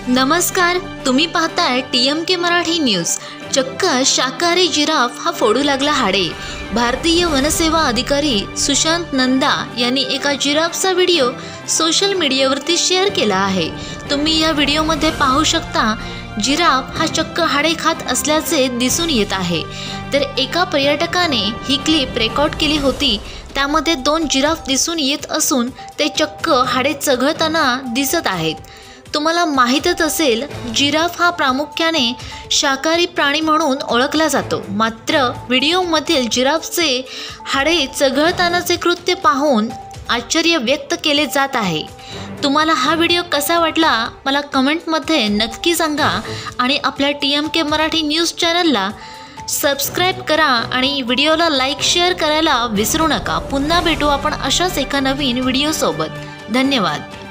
नमस्कार, तुम्ही पाहताय TMK मराठी न्यूज। चक्क शाकाहारी जिराफ हा फोडू लागला हाडे। भारतीय वनसेवा अधिकारी सुशांत नंदा यांनी एका जिराफचा व्हिडिओ सोशल मीडियावरती शेअर केला आहे। तुम्ही या व्हिडिओमध्ये पाहू शकता जिराफ हा चक्क हाडे खात असल्याचे दिसून येत आहे। तर एका पर्यटकाने ही क्लिप रेकॉर्ड केली होती। त्यामध्ये 2 जिराफ दिसून येत असून ते चक्क हाडे चघळताना दिसत आहेत। तुम्हाला माहीतच असेल, जिराफ हा प्रामुख्याने शाकाहारी प्राणी म्हणून ओळखला जातो। मात्र व्हिडिओमधील जिराफचे हाडे चघळतानाचे कृत्य पाहून आश्चर्य व्यक्त केले जात आहे। तुम्हाला हा व्हिडिओ कसा वाटला मला कमेंटमध्ये नक्की सांगा आणि आपल्या TMK मराठी न्यूज चॅनलला सबस्क्राइब करा आणि व्हिडिओला लाईक शेअर करायला विसरू नका। पुन्हा भेटू आपण अशाच एका नवीन व्हिडिओ सोबत। धन्यवाद।